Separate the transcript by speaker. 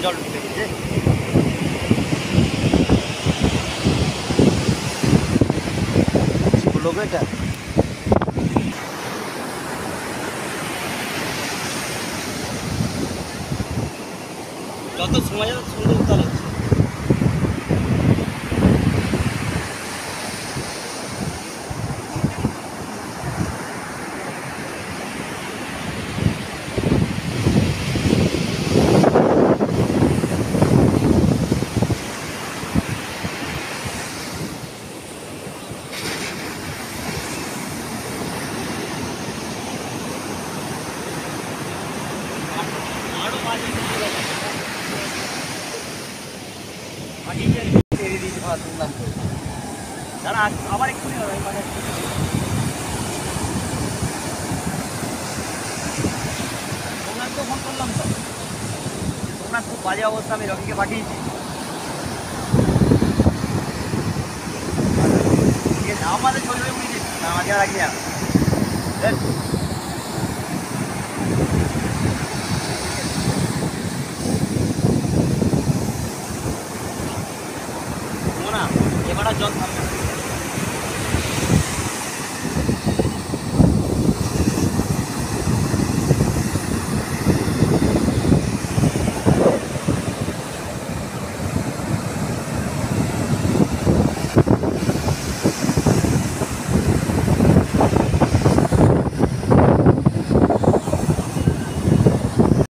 Speaker 1: জল ঢুকে গেছে। লোক এটা যত সময় যাবে সুন্দর উত্তাল হচ্ছে। আবার একটু মানে সোমনাথকে ফোন করলাম তো, সোমনাথ খুব বাজে অবস্থা, আমি রকিকে পাঠিয়েছি। আমাদের ছবি উঠেছি আমাকে রাখি না।